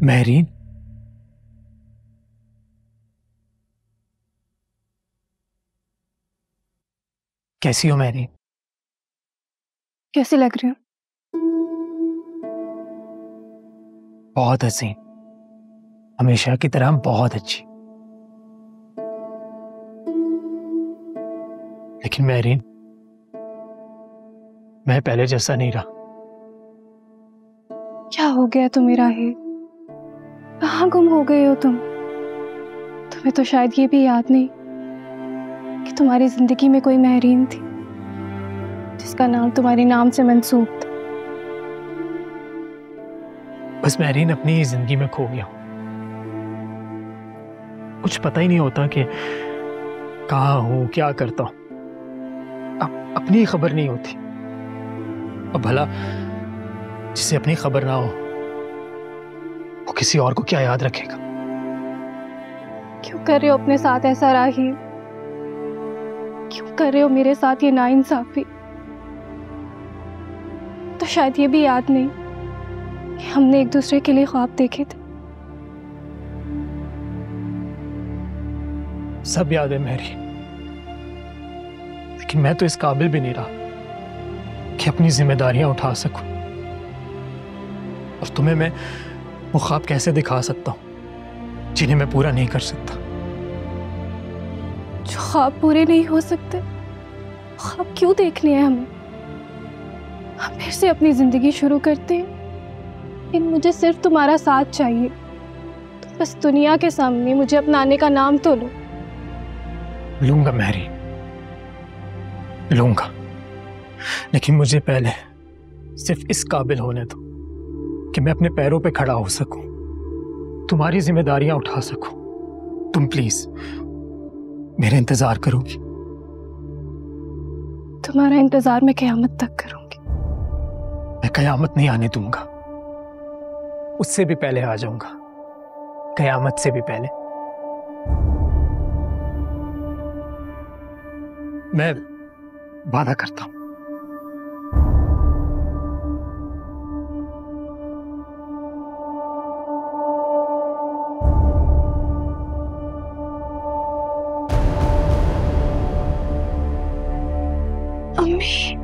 महरीन, कैसी हो महरीन? कैसी लग रही हो? बहुत हसीन, हमेशा की तरह बहुत अच्छी। लेकिन महरीन, मैं पहले जैसा नहीं रहा। क्या हो गया तुम्हें राहिल? कहाँ गुम हो गए हो तुम? तुम्हें तो शायद ये भी याद नहीं कि तुम्हारी जिंदगी में कोई महरीन थी जिसका नाम तुम्हारे नाम से मंसूब था। बस महरीन, अपनी जिंदगी में खो गया। कुछ पता ही नहीं होता कि कहाँ हूं, क्या करता हूं। अपनी ही खबर नहीं होती। अब भला जिसे अपनी खबर ना हो वो किसी और को क्या याद रखेगा? क्यों कर रहे हो अपने साथ ऐसा राहिल? क्यों कर रहे हो मेरे साथ ये नाइंसाफी? तो शायद ये भी याद नहीं कि हमने एक दूसरे के लिए ख्वाब देखे थे। सब याद है महरीन, लेकिन मैं तो इस काबिल भी नहीं रहा कि अपनी जिम्मेदारियां उठा सकूं। और तुम्हें मैं वो ख्वाब कैसे दिखा सकता हूं जिन्हें मैं पूरा नहीं कर सकता? जो ख्वाब पूरे नहीं हो सकते, ख्वाब क्यों देखने हैं हमें? हम फिर से अपनी जिंदगी शुरू करते हैं। लेकिन मुझे सिर्फ तुम्हारा साथ चाहिए। तो बस दुनिया के सामने मुझे अपनाने का नाम तो लो। लूंगा महरीन, लूंगा, लेकिन मुझे पहले सिर्फ इस काबिल होने दो कि मैं अपने पैरों पे खड़ा हो सकूं, तुम्हारी जिम्मेदारियां उठा सकूं। तुम प्लीज मेरे इंतजार करोगी? तुम्हारा इंतजार मैं क़यामत तक करूंगी। मैं कयामत नहीं आने दूंगा, उससे भी पहले आ जाऊंगा, कयामत से भी पहले। मैं वादा करता हूं। अम्मी।